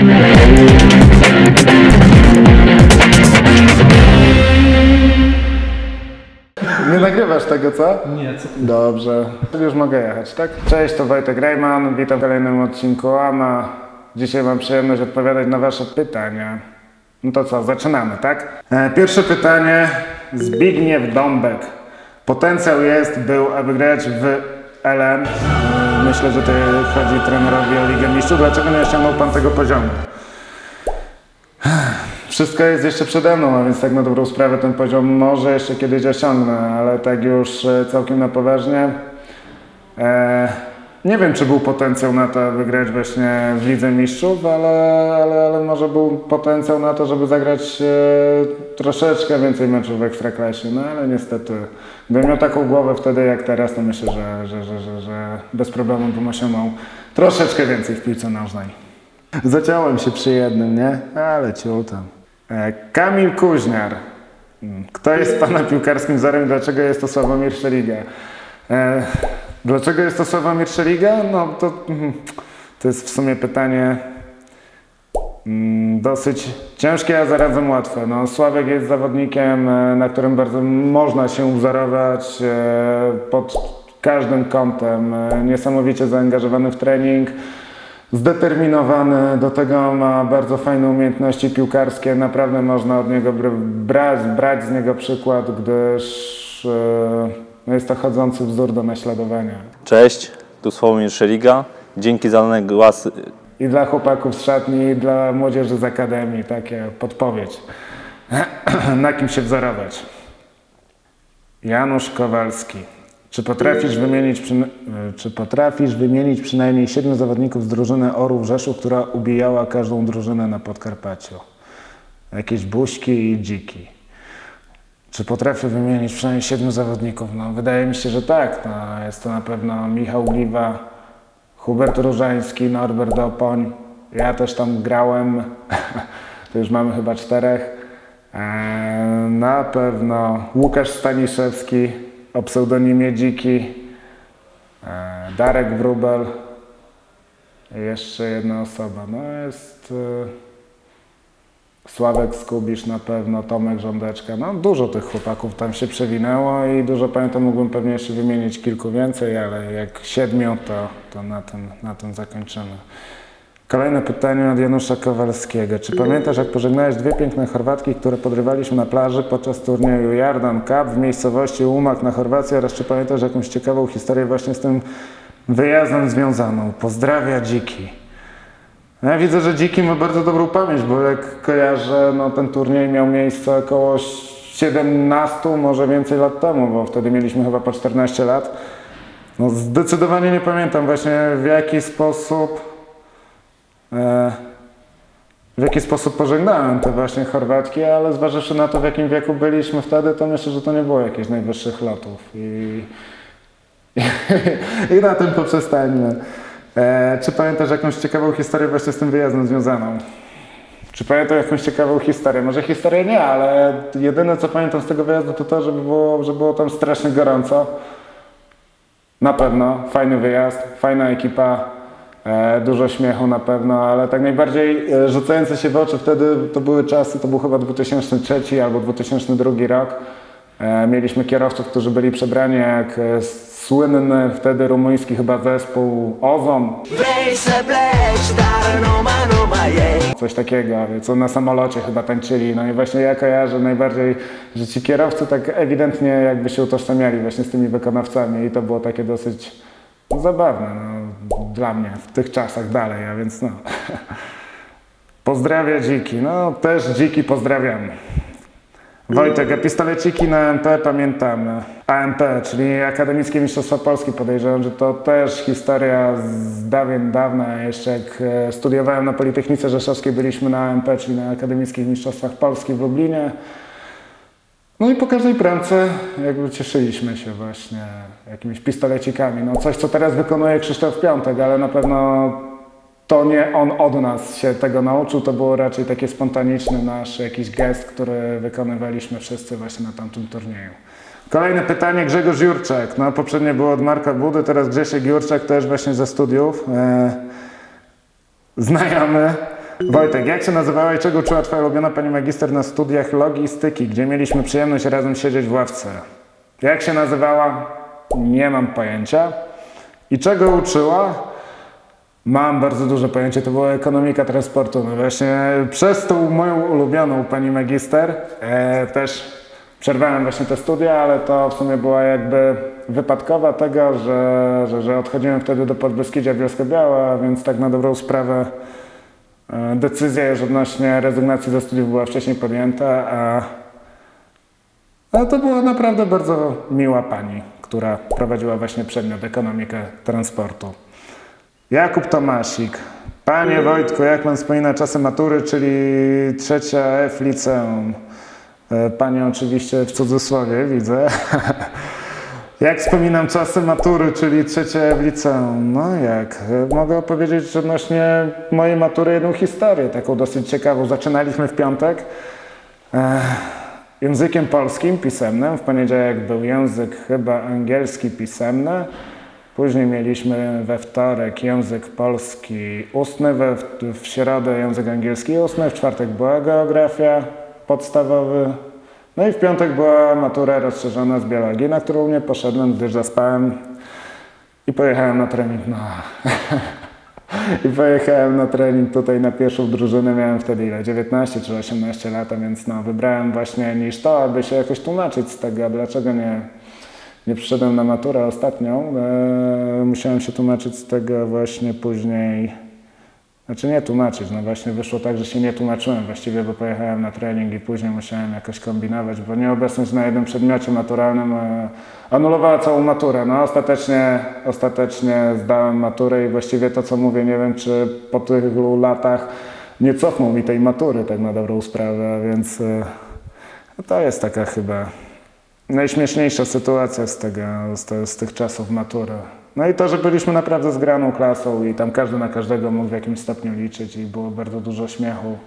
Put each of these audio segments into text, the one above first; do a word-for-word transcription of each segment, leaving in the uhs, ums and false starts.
Nie nagrywasz tego, co? Nie, co ty? Dobrze. Już mogę jechać, tak? Cześć, to Wojtek Rejman. Witam w kolejnym odcinku AMA. Dzisiaj mam przyjemność odpowiadać na wasze pytania. No to co, zaczynamy, tak? E, pierwsze pytanie. Zbigniew Dąbek. Potencjał jest, był, aby grać w L N. Myślę, że tutaj chodzi trenerowi o Ligę Mistrzów. Dlaczego nie osiągnął pan tego poziomu? Wszystko jest jeszcze przede mną, a więc tak na dobrą sprawę ten poziom może jeszcze kiedyś osiągnę, ale tak już całkiem na poważnie. E, nie wiem, czy był potencjał na to, aby grać właśnie w Lidze Mistrzów, ale, ale, ale może był potencjał na to, żeby zagrać e, troszeczkę więcej meczów w Ekstraklasie. No ale niestety, gdybym miał taką głowę wtedy jak teraz, to myślę, że, że, że, że, że bez problemu bym osiągnął troszeczkę więcej w piłce nożnej. Zaciąłem się przy jednym, nie? Ale ciul tam. Kamil Kuźniar. Kto jest pana piłkarskim wzorem i dlaczego jest to Sławomir Szeliga? E, dlaczego jest to Sławomir Szeliga? No to, to jest w sumie pytanie mm, dosyć ciężkie, a zarazem łatwe. No, Sławek jest zawodnikiem, na którym bardzo można się wzorować e, pod każdym kątem. E, niesamowicie zaangażowany w trening. Zdeterminowany, do tego ma bardzo fajne umiejętności piłkarskie, naprawdę można od niego brać, brać z niego przykład, gdyż no jest to chodzący wzór do naśladowania. Cześć, tu Sławomir Szeliga, dzięki za dane głosy. I dla chłopaków z szatni, i dla młodzieży z akademii, takie podpowiedź. Na kim się wzorować? Janusz Kowalski. Czy potrafisz, wymienić, czy potrafisz wymienić przynajmniej siedmiu zawodników z drużyny Orłów Rzeszów, która ubijała każdą drużynę na Podkarpaciu? Jakieś buźki i dziki. Czy potrafię wymienić przynajmniej siedmiu zawodników? No, wydaje mi się, że tak. No, jest to na pewno Michał Gliwa, Hubert Różański, Norbert Opoń. Ja też tam grałem. To już mamy chyba czterech. Eee, na pewno Łukasz Staniszewski o pseudonimie Dziki, e, Darek Wróbel i jeszcze jedna osoba. No jest e, Sławek Skubisz na pewno, Tomek Rządeczka. No dużo tych chłopaków tam się przewinęło i dużo pamiętam, mógłbym pewnie jeszcze wymienić kilku więcej, ale jak siedmiu, to, to na, tym, na tym zakończymy. Kolejne pytanie od Janusza Kowalskiego. Czy pamiętasz, jak pożegnałeś dwie piękne Chorwatki, które podrywaliśmy na plaży podczas turnieju Jardan Cup w miejscowości Umag na Chorwacji, oraz czy pamiętasz jakąś ciekawą historię właśnie z tym wyjazdem związaną? Pozdrawia Dziki. Ja widzę, że Dziki ma bardzo dobrą pamięć, bo jak kojarzę, no ten turniej miał miejsce około siedemnastu, może więcej lat temu, bo wtedy mieliśmy chyba po czternaście lat. No zdecydowanie nie pamiętam właśnie, w jaki sposób w jaki sposób pożegnałem te właśnie Chorwatki, ale zważywszy na to, w jakim wieku byliśmy wtedy, to myślę, że to nie było jakichś najwyższych lotów. I, i, i na tym poprzestańmy. E, czy pamiętasz jakąś ciekawą historię właśnie z tym wyjazdem związaną? Czy pamiętam jakąś ciekawą historię? Może historię nie, ale jedyne co pamiętam z tego wyjazdu to to, że było, że było tam strasznie gorąco. Na pewno, fajny wyjazd, fajna ekipa. E, dużo śmiechu na pewno, ale tak najbardziej e, rzucające się w oczy wtedy to były czasy, to był chyba dwa tysiące trzeci albo dwa tysiące drugi rok. E, mieliśmy kierowców, którzy byli przebrani jak e, słynny wtedy rumuński chyba zespół Ozon. Coś takiego, co na samolocie chyba tańczyli. No i właśnie ja kojarzę najbardziej, że ci kierowcy tak ewidentnie jakby się utożsamiali właśnie z tymi wykonawcami i to było takie dosyć no, zabawne, no, dla mnie w tych czasach dalej, a więc no. Pozdrawia Dziki, no też Dziki pozdrawiam. Wojtek, a pistoleciki na A M P pamiętamy. A M P, czyli Akademickie Mistrzostwa Polski, podejrzewam, że to też historia z dawien dawna. Jeszcze jak studiowałem na Politechnice Rzeszowskiej, byliśmy na A M P, czyli na Akademickich Mistrzostwach Polski w Lublinie. No i po każdej bramce jakby cieszyliśmy się właśnie jakimiś pistolecikami. No coś, co teraz wykonuje Krzysztof Piątek, ale na pewno to nie on od nas się tego nauczył, to było raczej taki spontaniczny nasz jakiś gest, który wykonywaliśmy wszyscy właśnie na tamtym turnieju. Kolejne pytanie, Grzegorz Jurczak. No poprzednie było od Marka Budy, teraz Grzesiek Jurczak też właśnie ze studiów. E, znajomy. Wojtek, jak się nazywała i czego uczyła twoja ulubiona pani magister na studiach logistyki, gdzie mieliśmy przyjemność razem siedzieć w ławce? Jak się nazywała? Nie mam pojęcia. I czego uczyła? Mam bardzo duże pojęcie, to była ekonomika transportu. No właśnie przez tą moją ulubioną pani magister e, też przerwałem właśnie te studia, ale to w sumie była jakby wypadkowa tego, że, że, że odchodziłem wtedy do Podbeskidzia Bielsko-Biała, więc tak na dobrą sprawę e, decyzja już odnośnie rezygnacji ze studiów była wcześniej podjęta, a, a to była naprawdę bardzo miła pani, która prowadziła właśnie przedmiot ekonomikę transportu. Jakub Tomasik. Panie Wojtku, jak pan wspomina czasy matury, czyli trzecia F liceum? Panie oczywiście w cudzysłowie, widzę. Jak wspominam czasy matury, czyli trzecia F liceum? No jak? Mogę opowiedzieć odnośnie mojej matury jedną historię, taką dosyć ciekawą. Zaczynaliśmy w piątek językiem polskim pisemnym. W poniedziałek był język chyba angielski pisemny. Później mieliśmy we wtorek język polski ustny, we, w środę język angielski ustny, w czwartek była geografia podstawowy, no i w piątek była matura rozszerzona z biologii, na którą nie poszedłem, gdyż zaspałem i pojechałem na trening. No. I pojechałem na trening tutaj na pierwszą drużynę, miałem wtedy ile? dziewiętnaście czy osiemnaście lat, więc no, wybrałem właśnie niż to, aby się jakoś tłumaczyć z tego, dlaczego nie. Nie przyszedłem na maturę ostatnią, e, musiałem się tłumaczyć z tego właśnie później, znaczy nie tłumaczyć, no właśnie wyszło tak, że się nie tłumaczyłem właściwie, bo pojechałem na trening i później musiałem jakoś kombinować, bo nieobecność na jednym przedmiocie maturalnym e, anulowała całą maturę. No ostatecznie, ostatecznie zdałem maturę i właściwie to, co mówię, nie wiem, czy po tylu latach nie cofnął mi tej matury tak na dobrą sprawę, więc e, no to jest taka chyba najśmieszniejsza sytuacja z, tego, z, te, z tych czasów matury. No i to, że byliśmy naprawdę zgraną klasą i tam każdy na każdego mógł w jakimś stopniu liczyć i było bardzo dużo śmiechu.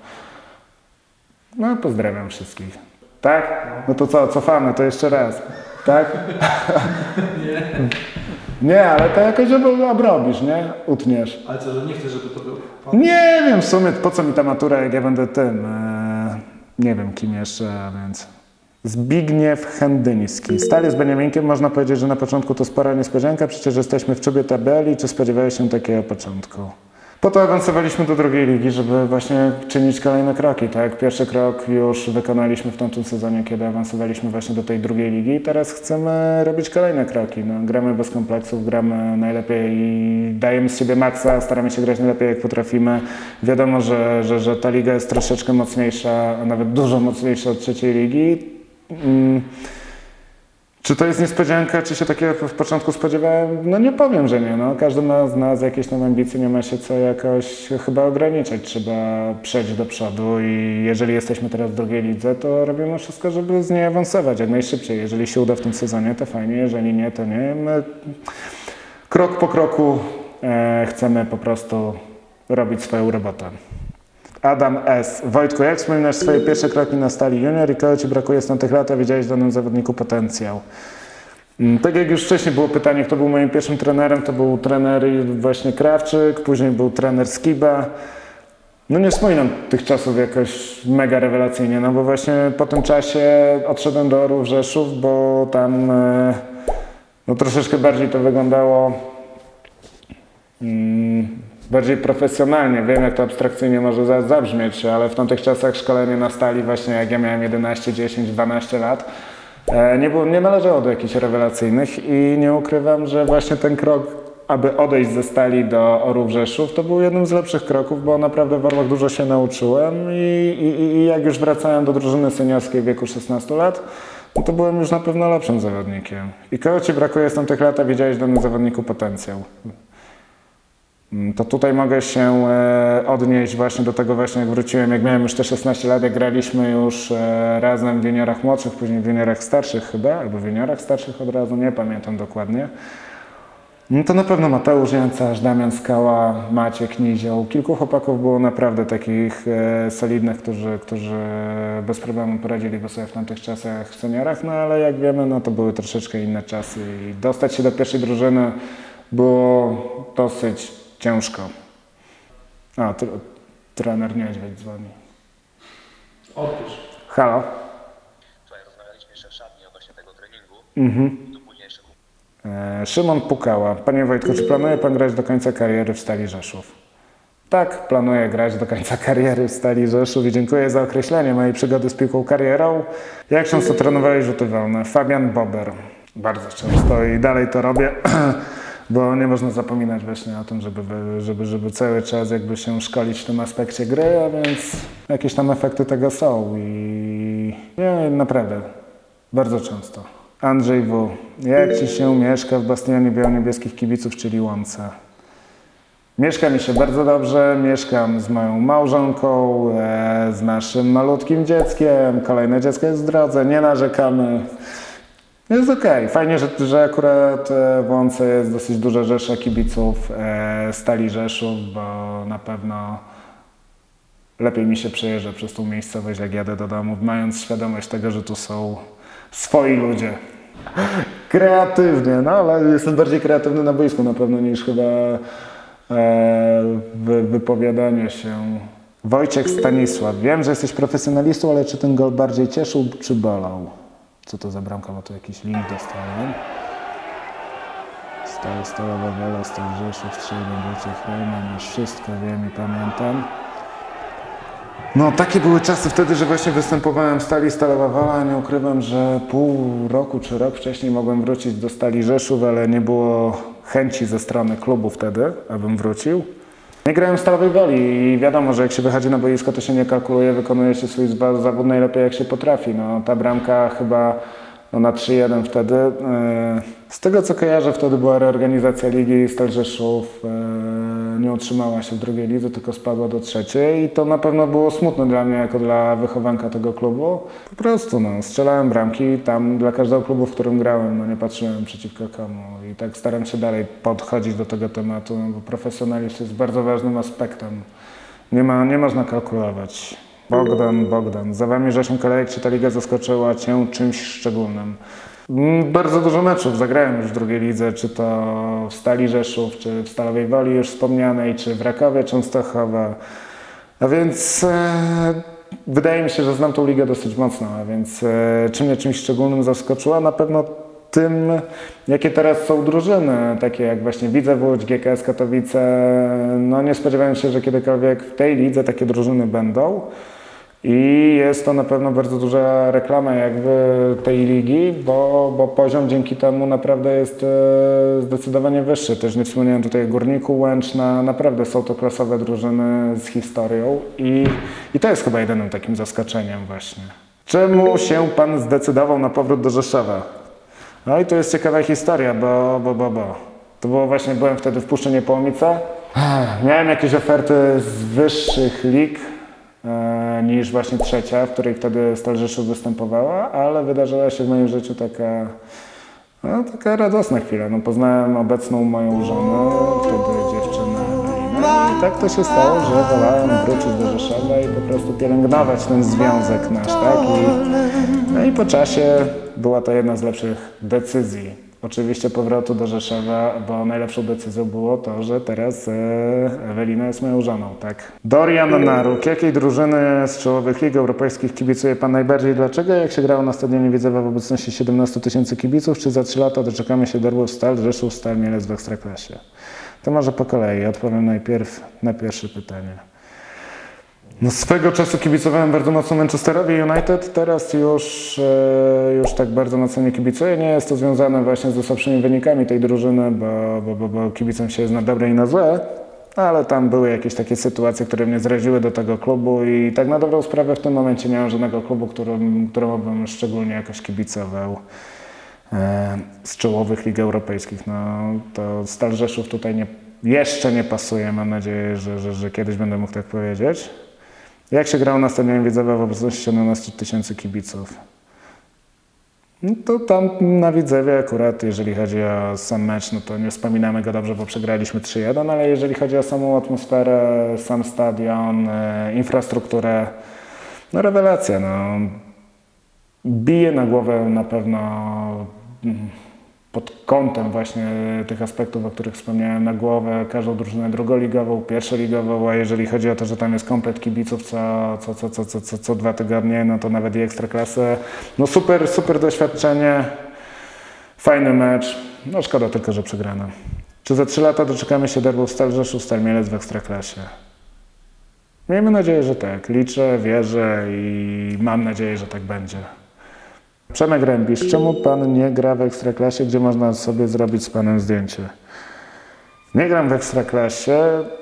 No pozdrawiam wszystkich. Tak? No to co, cofamy, to jeszcze raz. Tak? Nie. Nie, ale to jakoś obrobisz, nie? Utniesz. Ale co, że nie chcesz, żeby to było? Nie wiem w sumie, po co mi ta matura, jak ja będę tym. Eee, nie wiem kim jeszcze, więc... Zbigniew Chędyński. Stali z Beniaminkiem, można powiedzieć, że na początku to spora niespodzianka, przecież jesteśmy w czubie tabeli. Czy spodziewałeś się takiego początku? Po to awansowaliśmy do drugiej ligi, żeby właśnie czynić kolejne kroki, tak? Pierwszy krok już wykonaliśmy w tamtym sezonie, kiedy awansowaliśmy właśnie do tej drugiej ligi i teraz chcemy robić kolejne kroki. No, gramy bez kompleksów, gramy najlepiej i dajemy z siebie maksa, staramy się grać najlepiej jak potrafimy. Wiadomo, że, że, że ta liga jest troszeczkę mocniejsza, a nawet dużo mocniejsza od trzeciej ligi. Hmm. Czy to jest niespodzianka, czy się takiego w początku spodziewałem? No nie powiem, że nie. No. Każdy ma z nas jakieś tam ambicje, nie ma się co jakoś chyba ograniczać. Trzeba przejść do przodu i jeżeli jesteśmy teraz w drugiej lidze, to robimy wszystko, żeby z niej awansować jak najszybciej. Jeżeli się uda w tym sezonie, to fajnie, jeżeli nie, to nie. My krok po kroku e, chcemy po prostu robić swoją robotę. Adam S. Wojtku, jak wspominasz swoje pierwsze kroki na Stali Junior i kogo Ci brakuje z tamtych lat, a widziałeś w danym zawodniku potencjał? Tak jak już wcześniej było pytanie, kto był moim pierwszym trenerem, to był trener właśnie Krawczyk, później był trener Skiba. No nie wspominam tych czasów jakoś mega rewelacyjnie, no bo właśnie po tym czasie odszedłem do Orłów Rzeszów, bo tam no, troszeczkę bardziej to wyglądało hmm, bardziej profesjonalnie. Wiem, jak to abstrakcyjnie może zabrzmieć, ale w tamtych czasach szkolenie na Stali, właśnie jak ja miałem jedenaście, dziesięć, dwanaście lat, nie, było, nie należało do jakichś rewelacyjnych i nie ukrywam, że właśnie ten krok, aby odejść ze Stali do Orłów Rzeszów, to był jednym z lepszych kroków, bo naprawdę w Orłach dużo się nauczyłem i, i, i jak już wracałem do drużyny seniorskiej w wieku szesnastu lat, no to byłem już na pewno lepszym zawodnikiem. I kogo Ci brakuje z tamtych lat, a widziałeś w danym zawodniku potencjał? To tutaj mogę się odnieść właśnie do tego właśnie, jak wróciłem, jak miałem już te szesnaście lat, jak graliśmy już razem w juniorach młodszych, później w juniorach starszych chyba, albo w juniorach starszych od razu, nie pamiętam dokładnie. No to na pewno Mateusz Jancarz, Damian Skała, Maciek Nizioł. Kilku chłopaków było naprawdę takich e, solidnych, którzy, którzy bez problemu poradziliby sobie w tamtych czasach w seniorach, no ale jak wiemy, no to były troszeczkę inne czasy i dostać się do pierwszej drużyny było dosyć ciężko. A, trener Niedźwiedź dzwoni. Odbierz. Halo? Wczoraj rozmawialiśmy jeszcze w szatni odnośnie tego treningu. Mhm. Tu później jeszcze E, Szymon Pukała. Panie Wojtku, czy planuje pan grać do końca kariery w Stali Rzeszów? Tak, planuję grać do końca kariery w Stali Rzeszów i dziękuję za określenie mojej przygody z piłką karierą. Jak często trenowałeś rzuty wolne? Fabian Bober. Bardzo często i dalej to robię, bo nie można zapominać właśnie o tym, żeby, żeby, żeby cały czas jakby się szkolić w tym aspekcie gry, a więc jakieś tam efekty tego są i nie, naprawdę, bardzo często. Andrzej W. Jak Ci się mieszka w bastionie biało-niebieskich kibiców, czyli Łące? Mieszka mi się bardzo dobrze, mieszkam z moją małżonką, e, z naszym malutkim dzieckiem, kolejne dziecko jest w drodze, nie narzekamy. Jest okej. Fajnie, że, że akurat w Łące jest dosyć duża rzesza kibiców e, Stali Rzeszów, bo na pewno lepiej mi się przejeżdża przez tą miejscowość, jak jadę do domu, mając świadomość tego, że tu są swoi ludzie. Kreatywnie, no ale jestem bardziej kreatywny na boisku na pewno niż chyba e, w wypowiadaniu się. Wojciech Stanisław. Wiem, że jesteś profesjonalistą, ale czy ten gol bardziej cieszył, czy bolał? Co to za bramka? Bo tu jakiś link dostałem. Stała Stalowa Wola, Stal Rzeszów, trzy jeden Wojciech Rejman, już wszystko wiem i pamiętam. No, takie były czasy wtedy, że właśnie występowałem w Stali Stalowa Wola. Nie ukrywam, że pół roku czy rok wcześniej mogłem wrócić do Stali Rzeszów, ale nie było chęci ze strony klubu wtedy, abym wrócił. Nie grałem w Stalowej Woli i wiadomo, że jak się wychodzi na boisko, to się nie kalkuluje, wykonuje się swój zawód najlepiej jak się potrafi. No, ta bramka chyba no, na trzy jeden wtedy. Z tego co kojarzę, wtedy była reorganizacja ligi, Stal Rzeszów nie utrzymała się w drugiej lidze, tylko spadła do trzeciej i to na pewno było smutne dla mnie jako dla wychowanka tego klubu. Po prostu no, strzelałem bramki tam dla każdego klubu, w którym grałem, no nie patrzyłem przeciwko komu i tak staram się dalej podchodzić do tego tematu, no, bo profesjonalizm jest bardzo ważnym aspektem. Nie ma, nie można kalkulować. Bogdan, Bogdan, za Wami Rzeszą Kolejek, czy ta liga zaskoczyła Cię czymś szczególnym? Bardzo dużo meczów zagrałem już w drugiej lidze, czy to w Stali Rzeszów, czy w Stalowej Woli już wspomnianej, czy w Rakowie Częstochowa. A więc e, wydaje mi się, że znam tą ligę dosyć mocno, a więc e, czy mnie czymś szczególnym zaskoczyła? Na pewno tym, jakie teraz są drużyny, takie jak właśnie Widzew Łódź, G K S Katowice. No nie spodziewałem się, że kiedykolwiek w tej lidze takie drużyny będą. I jest to na pewno bardzo duża reklama jakby tej ligi, bo, bo poziom dzięki temu naprawdę jest e, zdecydowanie wyższy. Też nie wspomniałem tutaj o Górniku Łęczna, naprawdę są to klasowe drużyny z historią i, i to jest chyba jedynym takim zaskoczeniem właśnie. Czemu się Pan zdecydował na powrót do Rzeszowa? No i to jest ciekawa historia, bo, bo, bo, bo. To było właśnie, byłem wtedy w Puszczy Niepołomice. Miałem jakieś oferty z wyższych lig e, niż właśnie trzecia, w której wtedy Stal Rzeszów występowała, ale wydarzyła się w moim życiu taka, no, taka radosna chwila. No, poznałem obecną moją żonę, wtedy dziewczynę Elinę i tak to się stało, że wolałem wrócić do Rzeszowa i po prostu pielęgnować ten związek nasz, tak? I, no i po czasie była to jedna z lepszych decyzji. Oczywiście powrotu do Rzeszowa, bo najlepszą decyzją było to, że teraz e, Ewelina jest moją żoną, tak. Dorian Naruk. Jakiej drużyny z czołowych lig europejskich kibicuje Pan najbardziej? Dlaczego? Jak się grało na stadionie Widzewa w obecności siedemnastu tysięcy kibiców? Czy za trzy lata doczekamy się Dorłów Stal, Rzeszów, Stal, Mielec w Ekstraklasie? To może po kolei. Odpowiem najpierw na pierwsze pytanie. No, swego czasu kibicowałem bardzo mocno Manchesterowi United, teraz już, e, już tak bardzo mocno nie kibicuję. Nie jest to związane właśnie ze słabszymi wynikami tej drużyny, bo, bo, bo, bo kibicem się jest na dobre i na złe, ale tam były jakieś takie sytuacje, które mnie zraziły do tego klubu i tak na dobrą sprawę w tym momencie nie mam żadnego klubu, którym, któremu bym szczególnie jakoś kibicował e, z czołowych lig europejskich. No, to Stal Rzeszów tutaj nie, jeszcze nie pasuje, mam nadzieję, że, że, że kiedyś będę mógł tak powiedzieć. Jak się grało na stadionie Widzewa w obecności siedemnastu tysięcy kibiców? No to tam na Widzewie akurat, jeżeli chodzi o sam mecz, no to nie wspominamy go dobrze, bo przegraliśmy trzy jeden, ale jeżeli chodzi o samą atmosferę, sam stadion, e, infrastrukturę, no rewelacja, no. Bije na głowę na pewno pod kątem właśnie tych aspektów, o których wspomniałem, na głowę każdą drużynę drugoligową, pierwszoligową, a jeżeli chodzi o to, że tam jest komplet kibiców co, co, co, co, co, co, co dwa tygodnie, no to nawet i Ekstraklasę. No super, super doświadczenie, fajny mecz, no szkoda tylko, że przegrano. Czy za trzy lata doczekamy się derbów Stal Rzeszów, Stal Mielec w Ekstraklasie? Miejmy nadzieję, że tak. Liczę, wierzę i mam nadzieję, że tak będzie. Przemek Rębisz, czemu pan nie gra w Ekstraklasie, gdzie można sobie zrobić z panem zdjęcie? Nie gram w Ekstraklasie,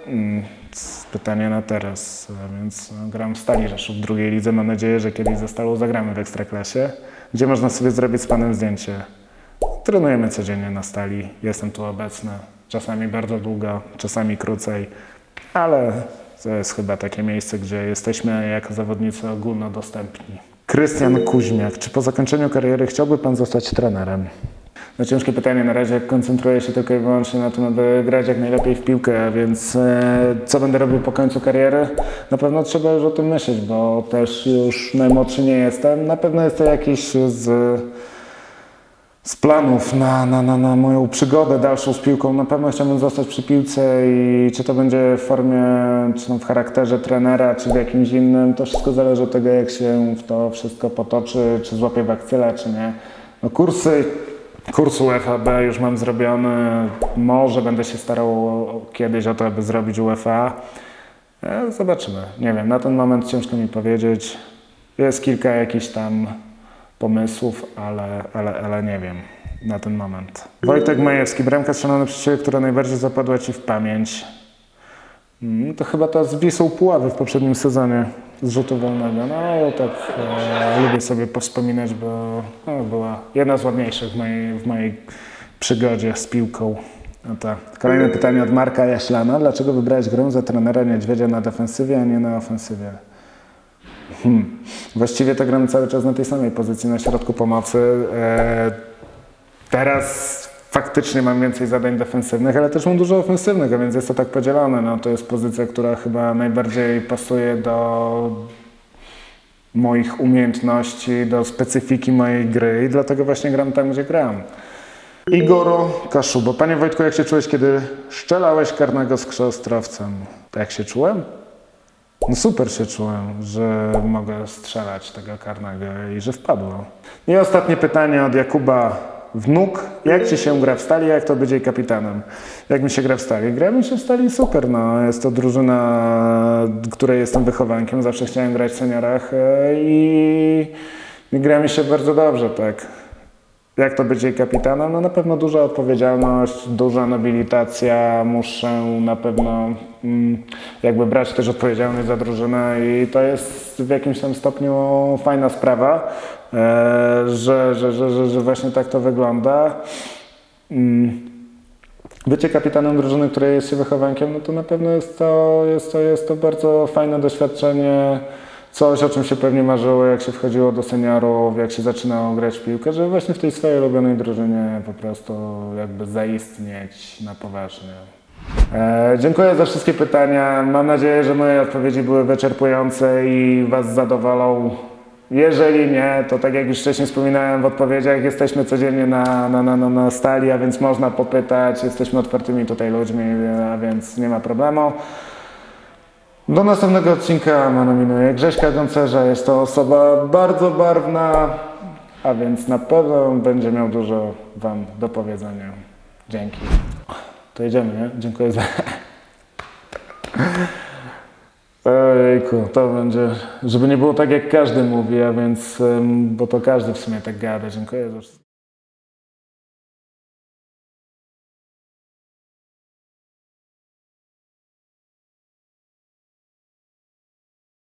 pytanie na teraz, a więc gram w Stali Rzeszów w drugiej lidze. Mam nadzieję, że kiedyś ze Stalą zagramy w Ekstraklasie, gdzie można sobie zrobić z panem zdjęcie. Trenujemy codziennie na Stali, jestem tu obecny, czasami bardzo długo, czasami krócej, ale to jest chyba takie miejsce, gdzie jesteśmy jako zawodnicy ogólnodostępni. Krystian Kuźmiak, czy po zakończeniu kariery chciałby pan zostać trenerem? No ciężkie pytanie, na razie koncentruję się tylko i wyłącznie na tym, aby grać jak najlepiej w piłkę, a więc e, co będę robił po końcu kariery? Na pewno trzeba już o tym myśleć, bo też już najmłodszy nie jestem. Na pewno jest to jakiś z, z planów na, na, na, na moją przygodę dalszą z piłką. Na pewno chciałbym zostać przy piłce i czy to będzie w formie, czy no w charakterze trenera, czy w jakimś innym, to wszystko zależy od tego, jak się w to wszystko potoczy, czy złapię bakcyla, czy nie. No kursy Kurs U F A B już mam zrobiony, może będę się starał kiedyś o to, aby zrobić U F A. Zobaczymy, nie wiem, na ten moment ciężko mi powiedzieć. Jest kilka jakichś tam pomysłów, ale, ale, ale nie wiem na ten moment. Wojtek Majewski, bramka strzelona przez Ciebie, która najbardziej zapadła Ci w pamięć. To chyba ta z Wisłą Puławy w poprzednim sezonie z rzutu wolnego. No ja tak e, lubię sobie powspominać, bo no, była jedna z ładniejszych w mojej, w mojej przygodzie z piłką. No to. Kolejne pytanie od Marka Jaślana. Dlaczego wybrałeś grę za trenera Niedźwiedzia na defensywie, a nie na ofensywie? Hmm. Właściwie to gramy cały czas na tej samej pozycji, na środku pomocy. E, teraz faktycznie mam więcej zadań defensywnych, ale też mam dużo ofensywnych, a więc jest to tak podzielone. No, to jest pozycja, która chyba najbardziej pasuje do moich umiejętności, do specyfiki mojej gry i dlatego właśnie gram tam, gdzie gram. Igoro Kaszubo. Panie Wojtku, jak się czułeś, kiedy strzelałeś karnego z krzostrowcem? Jak się czułem? No super się czułem, że mogę strzelać tego karnego i że wpadło. I ostatnie pytanie od Jakuba Wnuk. Jak Ci się gra w Stali, jak to być jej kapitanem? Jak mi się gra w Stali? Gra mi się w Stali super, no. Jest to drużyna, której jestem wychowankiem, zawsze chciałem grać w seniorach i, i gra mi się bardzo dobrze, tak. Jak to być jej kapitanem? No na pewno duża odpowiedzialność, duża nobilitacja, muszę na pewno mm, jakby brać też odpowiedzialność za drużynę i to jest w jakimś tam stopniu fajna sprawa, e, że, że, że, że, że właśnie tak to wygląda. Mm. Bycie kapitanem drużyny, której jest się wychowankiem, no to na pewno jest to, jest to, jest to bardzo fajne doświadczenie. Coś, o czym się pewnie marzyło, jak się wchodziło do seniorów, jak się zaczynało grać w piłkę, żeby właśnie w tej swojej ulubionej drużynie po prostu jakby zaistnieć na poważnie. E, dziękuję za wszystkie pytania. Mam nadzieję, że moje odpowiedzi były wyczerpujące i Was zadowolą. Jeżeli nie, to tak jak już wcześniej wspominałem w odpowiedziach, jesteśmy codziennie na, na, na, na Stali, a więc można popytać. Jesteśmy otwartymi tutaj ludźmi, a więc nie ma problemu. Do następnego odcinka nominuję Grześka Gącerza. Jest to osoba bardzo barwna, a więc na pewno będzie miał dużo Wam do powiedzenia. Dzięki. To jedziemy, nie? Dziękuję za... Ojejku, to będzie... Żeby nie było tak, jak każdy mówi, a więc... Bo to każdy w sumie tak gada. Dziękuję za wszystko.